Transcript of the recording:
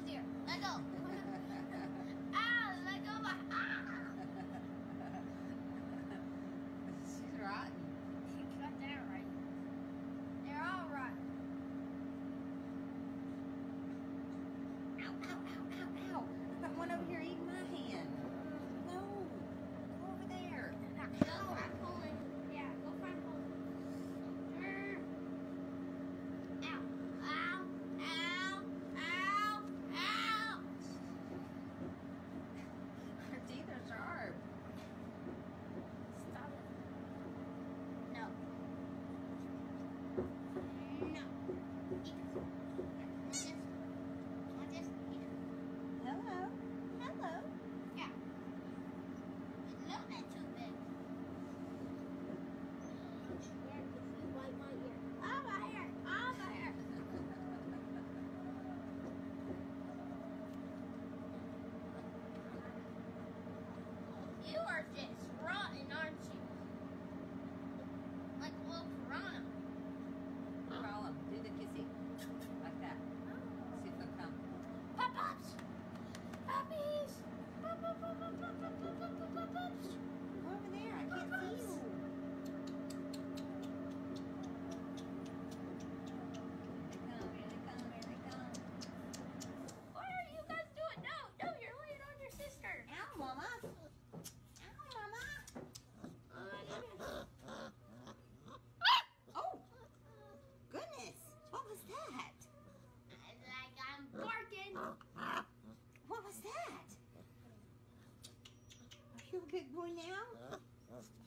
Here, let go. Ah, let go of my. Ah. She's rotten. You got that right. They're all rotten. Ow, ow, ow, ow, ow. I've got one over here eating my hand. No. Go over there. Go find Colin. Yeah, go find Colin. Ow. Ow. Ow. Ow. Ow. Her teeth are sharp. Stop it. No. No. Want this? Hello. Hello. Yeah. A little bit too big. Yeah, if you wipe my ear. Oh, my hair. Oh, my hair. You are just rotten, aren't you? Like a little piranha. Call them. Do the kissy. Like that. See if they'll come. Pop-ups! Puppies! Pop-ups! Go over there. I can't see you. Here they come. Here they come. What are you guys doing? No, you're laying on your sister. Ow, Mama. Ow, Mama. Oh, goodness. What was that? Like I'm barking. What was that? Are you a good boy now?